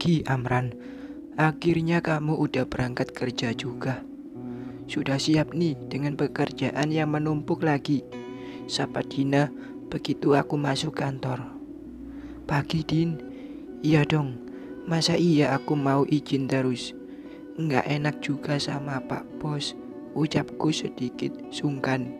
pagi, Amran. Akhirnya kamu udah berangkat kerja juga. Sudah siap nih dengan pekerjaan yang menumpuk lagi. Sapa Dina begitu aku masuk kantor. Pagi, Din. Iya dong. Masa iya aku mau izin terus? Nggak enak juga sama Pak Bos. Ucapku sedikit sungkan.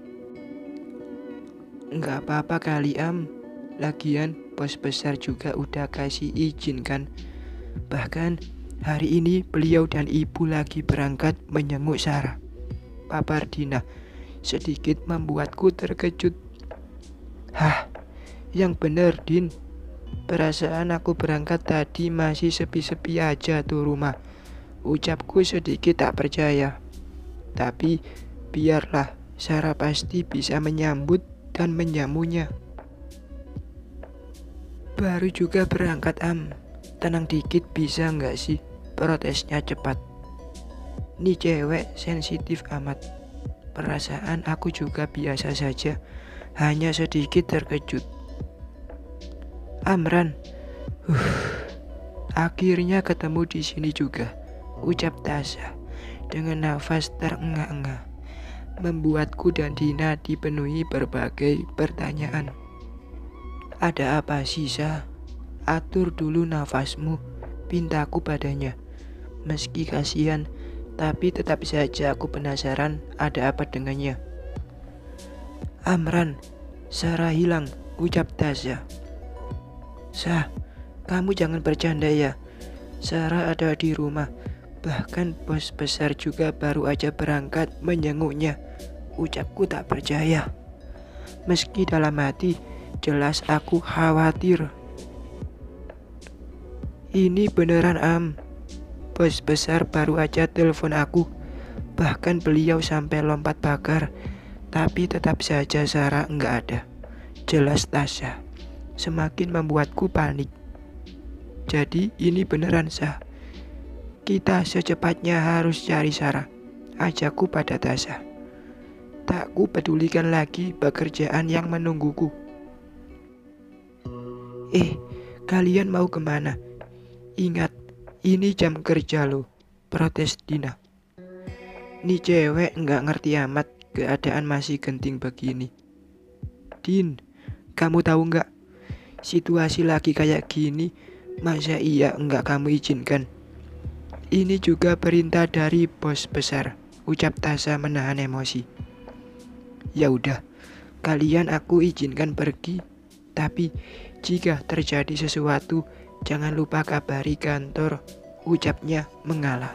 Nggak apa-apa kali, Am. Lagian bos besar juga udah kasih izin kan. Bahkan hari ini beliau dan ibu lagi berangkat menjenguk Sarah. Pabar Dina sedikit membuatku terkejut. Hah, yang bener, Din. Perasaan aku berangkat tadi masih sepi-sepi aja tuh rumah. Ucapku sedikit tak percaya. Tapi biarlah, Sarah pasti bisa menyambut dan menjamunya. Baru juga berangkat, Am. Tenang dikit bisa nggak sih? Protesnya cepat. Nih cewek sensitif amat. Perasaan aku juga biasa saja, hanya sedikit terkejut. Amran, akhirnya ketemu di sini juga, ucap Tasya dengan nafas terengah-engah. Membuatku dan Dina dipenuhi berbagai pertanyaan. Ada apa sih, Sa? Atur dulu nafasmu, pintaku padanya. Meski kasihan, tapi tetap saja aku penasaran ada apa dengannya. Amran, Sarah hilang, ucap Tasya. Sa, kamu jangan bercanda ya. Sarah ada di rumah. Bahkan bos besar juga baru aja berangkat menjenguknya. Ucapku tak percaya. Meski dalam hati, jelas aku khawatir. Ini beneran, Am. Bos besar baru aja telepon aku. Bahkan beliau sampai lompat pagar. Tapi tetap saja Sarah enggak ada. Jelas Tasya. Semakin membuatku panik. Jadi ini beneran, Sa. Kita secepatnya harus cari Sarah. Ajakku pada Tasya. Tak ku pedulikan lagi pekerjaan yang menungguku. Kalian mau kemana? Ingat, ini jam kerja loh, protes Dina. Nih cewek nggak ngerti amat keadaan masih genting begini. Din, kamu tahu nggak? Situasi lagi kayak gini, masa iya nggak kamu izinkan? Ini juga perintah dari bos besar, ucap Tasya menahan emosi. Ya udah, kalian aku izinkan pergi. Tapi jika terjadi sesuatu, jangan lupa kabari kantor, ucapnya mengalah.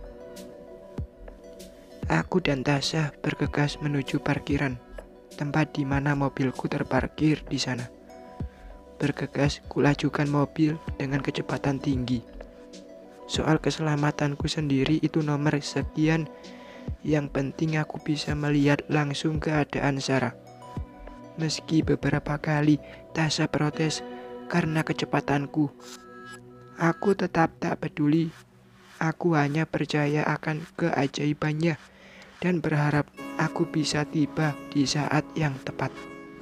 Aku dan Tasya bergegas menuju parkiran, tempat di mana mobilku terparkir di sana. Bergegas kulajukan mobil dengan kecepatan tinggi. Soal keselamatanku sendiri itu nomor sekian. Yang penting aku bisa melihat langsung keadaan Sarah. Meski beberapa kali Tasya protes karena kecepatanku, aku tetap tak peduli. Aku hanya percaya akan keajaibannya dan berharap aku bisa tiba di saat yang tepat.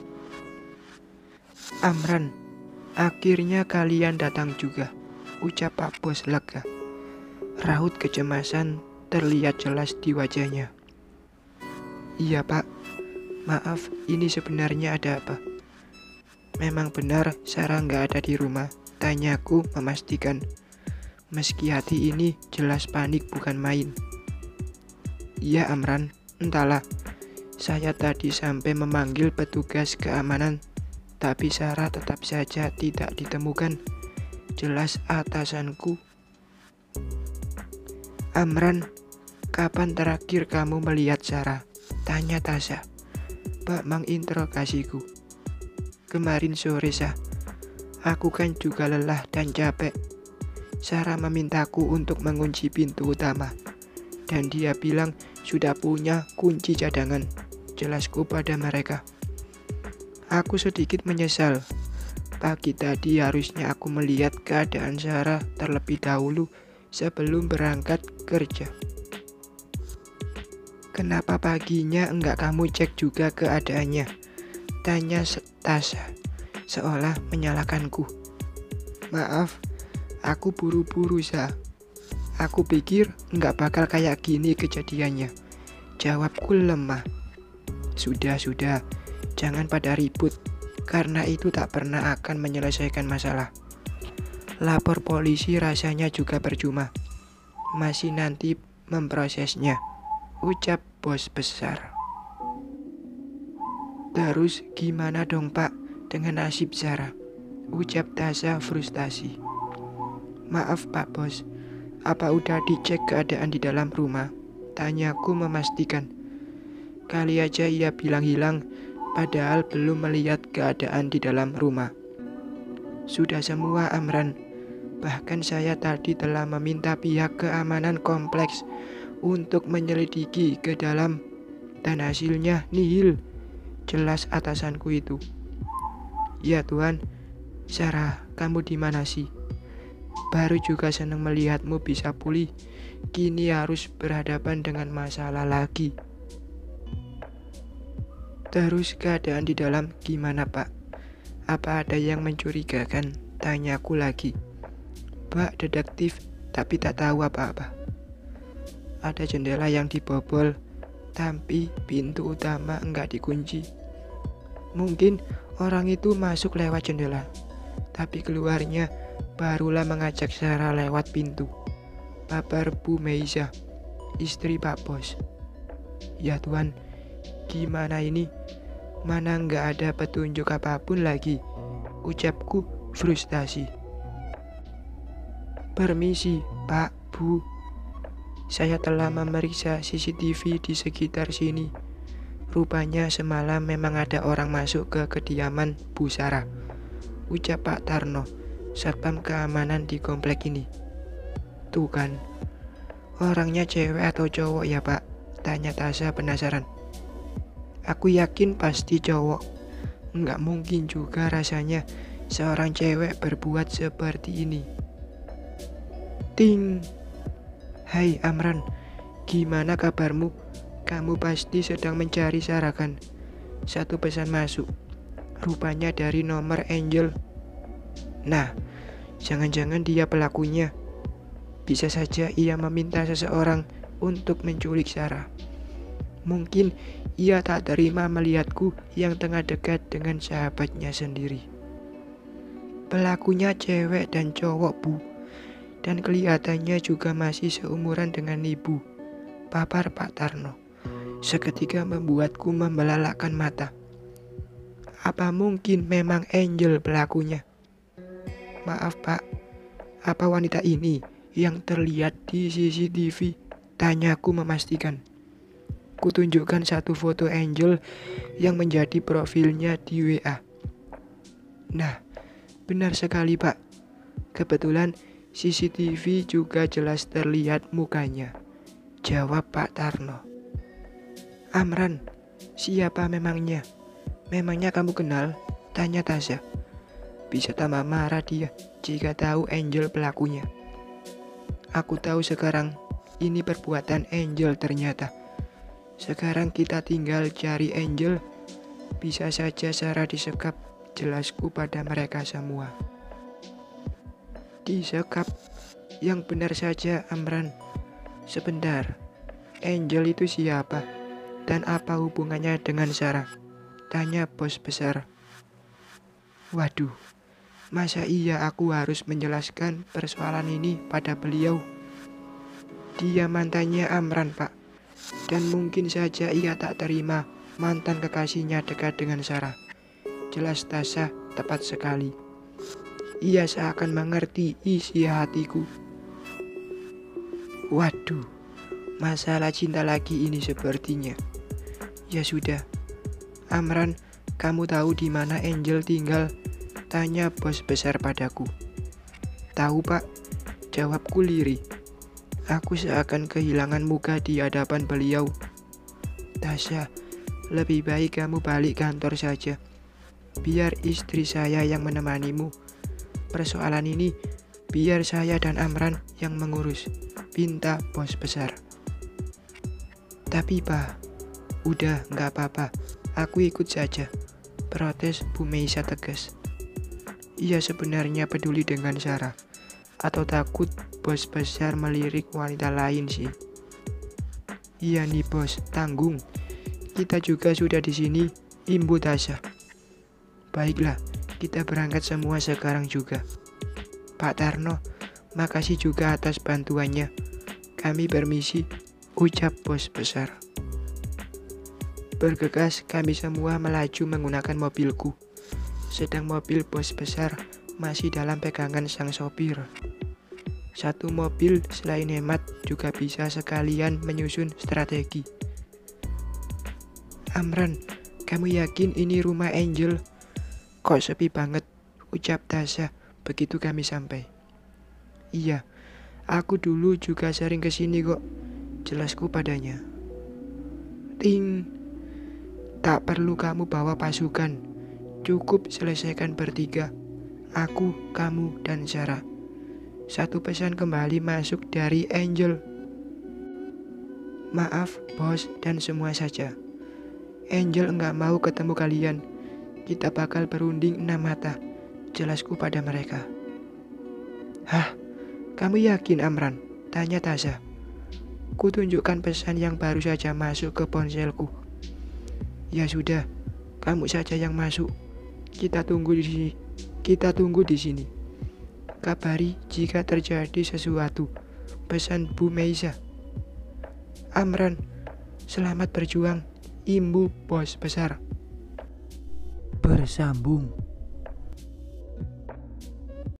Amran, akhirnya kalian datang juga, ucap Pak Bos lega. Raut kecemasan terlihat jelas di wajahnya. Iya, Pak. Maaf, ini sebenarnya ada apa? Memang benar Sarah nggak ada di rumah, tanyaku memastikan. Meski hati ini jelas panik bukan main. Iya, Amran, entahlah. Saya tadi sampai memanggil petugas keamanan, tapi Sarah tetap saja tidak ditemukan. Jelas atasanku. Amran, kapan terakhir kamu melihat Sarah? Tanya Tasya. Bak menginterogasiku. Kemarin sore, Sa. Aku kan juga lelah dan capek. Sarah memintaku untuk mengunci pintu utama. Dan dia bilang sudah punya kunci cadangan. Jelasku pada mereka. Aku sedikit menyesal. Pagi tadi harusnya aku melihat keadaan Sarah terlebih dahulu sebelum berangkat kerja. Kenapa paginya enggak kamu cek juga keadaannya? Tanya Tasya, seolah menyalahkanku. Maaf, Aku buru-buru, Sa. Aku pikir nggak bakal kayak gini kejadiannya. Jawabku lemah. Sudah, jangan pada ribut, karena itu tak pernah akan menyelesaikan masalah. Lapor polisi rasanya juga percuma. Masih nanti memprosesnya, ucap bos besar. Terus gimana dong Pak dengan nasib Zara? Ucap Tasya frustasi. Maaf Pak Bos, apa udah dicek keadaan di dalam rumah? Tanyaku memastikan. Kali aja ia bilang hilang, padahal belum melihat keadaan di dalam rumah. Sudah semua Amran. Bahkan saya tadi telah meminta pihak keamanan kompleks untuk menyelidiki ke dalam, dan hasilnya nihil. Jelas atasanku itu. Ya Tuhan, Sarah, kamu di mana sih? Baru juga senang melihatmu bisa pulih, kini harus berhadapan dengan masalah lagi. Terus keadaan di dalam gimana Pak? Apa ada yang mencurigakan? Tanyaku lagi. Pak detektif, tapi tak tahu apa-apa. Ada jendela yang dibobol, tapi pintu utama enggak dikunci. Mungkin orang itu masuk lewat jendela, tapi keluarnya barulah mengajak Sarah lewat pintu. Pabar Bu Meisa, istri Pak Bos. Ya Tuhan, gimana ini? Mana nggak ada petunjuk apapun lagi, ucapku frustasi. Permisi, Pak, Bu. Saya telah memeriksa CCTV di sekitar sini. Rupanya semalam memang ada orang masuk ke kediaman Bu Sarah, ucap Pak Tarno, satpam keamanan di komplek ini. Tuh kan, orangnya cewek atau cowok ya Pak? Tanya Tasya penasaran. Aku yakin pasti cowok. Nggak mungkin juga rasanya seorang cewek berbuat seperti ini. Ting. Hai Amran, gimana kabarmu? Kamu pasti sedang mencari Sarah kan? Satu pesan masuk. Rupanya dari nomor Angel. Nah, jangan-jangan dia pelakunya. Bisa saja ia meminta seseorang untuk menculik Sarah. Mungkin ia tak terima melihatku yang tengah dekat dengan sahabatnya sendiri. Pelakunya cewek dan cowok Bu, dan kelihatannya juga masih seumuran dengan ibu, papar Pak Tarno. Seketika membuatku membelalakkan mata. Apa mungkin memang Angel pelakunya? Maaf Pak, apa wanita ini yang terlihat di CCTV? Tanyaku memastikan. Kutunjukkan satu foto Angel yang menjadi profilnya di WA. Nah, benar sekali Pak. Kebetulan CCTV juga jelas terlihat mukanya, jawab Pak Tarno. Amran, siapa memangnya? Memangnya kamu kenal? Tanya Tasya. Bisa tambah marah dia jika tahu Angel pelakunya. Aku tahu sekarang ini perbuatan Angel ternyata. Sekarang kita tinggal cari Angel. Bisa saja Sarah disekap, jelasku pada mereka semua. Disekap? Yang benar saja Amran. Sebentar, Angel itu siapa? Dan apa hubungannya dengan Sarah? Tanya bos besar. Waduh, masa iya aku harus menjelaskan persoalan ini pada beliau? Dia mantannya Amran Pak. Dan mungkin saja ia tak terima mantan kekasihnya dekat dengan Sarah. Jelas Tasya tepat sekali. Ia seakan mengerti isi hatiku. Waduh, masalah cinta lagi ini sepertinya. Ya sudah, Amran, kamu tahu di mana Angel tinggal? Tanya bos besar padaku. Tahu Pak, jawabku lirih. Aku seakan kehilangan muka di hadapan beliau. Tasya, lebih baik kamu balik kantor saja. Biar istri saya yang menemanimu. Persoalan ini biar saya dan Amran yang mengurus, pinta bos besar. Tapi Pak, udah gak apa-apa, aku ikut saja, protes Bu Meisa tegas. Ia sebenarnya peduli dengan Sarah. Atau takut bos besar melirik wanita lain sih? Iya nih bos, tanggung. Kita juga sudah di sini, imbu Tasya. Baiklah, kita berangkat semua sekarang juga. Pak Tarno, makasih juga atas bantuannya. Kami permisi, ucap bos besar. Bergegas kami semua melaju menggunakan mobilku. Sedang mobil bos besar masih dalam pegangan sang sopir. Satu mobil selain hemat juga bisa sekalian menyusun strategi. Amran, kamu yakin ini rumah Angel? Kok sepi banget, ucap Tasya begitu kami sampai. Iya, aku dulu juga sering kesini kok, jelasku padanya. Ting, tak perlu kamu bawa pasukan, cukup selesaikan bertiga, aku, kamu, dan Sarah. Satu pesan kembali masuk dari Angel. Maaf bos dan semua saja. Angel enggak mau ketemu kalian. Kita bakal berunding 6 mata, jelasku pada mereka. Hah, kamu yakin Amran? Tanya Tasya. Kutunjukkan pesan yang baru saja masuk ke ponselku. Ya sudah, kamu saja yang masuk. Kita tunggu di sini. Kabari jika terjadi sesuatu, pesan Bu Meisa. Amran, selamat berjuang, imbu bos besar. Bersambung.